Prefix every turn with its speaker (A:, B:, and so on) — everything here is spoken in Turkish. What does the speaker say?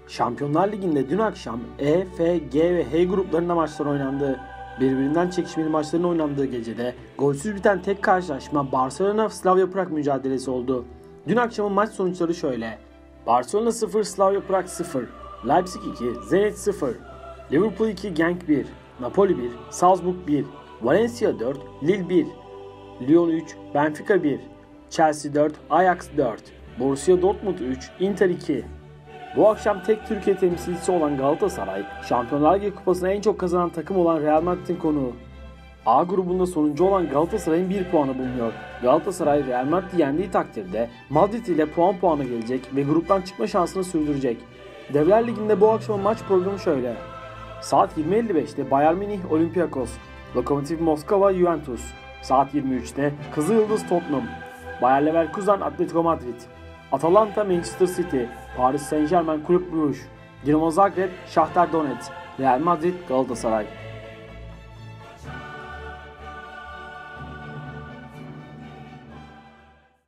A: Şampiyonlar Ligi'nde dün akşam E, F, G ve H gruplarında maçlar oynandı. Birbirinden çekişmeli maçların oynandığı gecede golsüz biten tek karşılaşma Barcelona-Slavia Prag mücadelesi oldu. Dün akşamın maç sonuçları şöyle: Barcelona 0, Slavia Prag 0, Leipzig 2, Zenit 0, Liverpool 2, Genk 1, Napoli 1, Salzburg 1, Valencia 4, Lille 1, Lyon 3, Benfica 1, Chelsea 4, Ajax 4, Borussia Dortmund 3, Inter 2. Bu akşam tek Türkiye temsilcisi olan Galatasaray, Şampiyonlar Ligi kupasını en çok kazanan takım olan Real Madrid'in konuğu. A grubunda sonuncu olan Galatasaray'ın 1 puanı bulunuyor. Galatasaray Real Madrid'i yendiği takdirde Madrid ile puanı gelecek ve gruptan çıkma şansını sürdürecek. Devler Ligi'nde bu akşamın maç programı şöyle: Saat 20.55'te Bayern Münih Olympiakos, Lokomotiv Moskova Juventus, saat 23'te Kızılyıldız Tottenham, Bayer Leverkusen Atletico Madrid, Atalanta Manchester City, Paris Saint-Germain Kulüp Brugge, Dinamo Zagreb Shakhtar Donetsk, Real Madrid Galatasaray.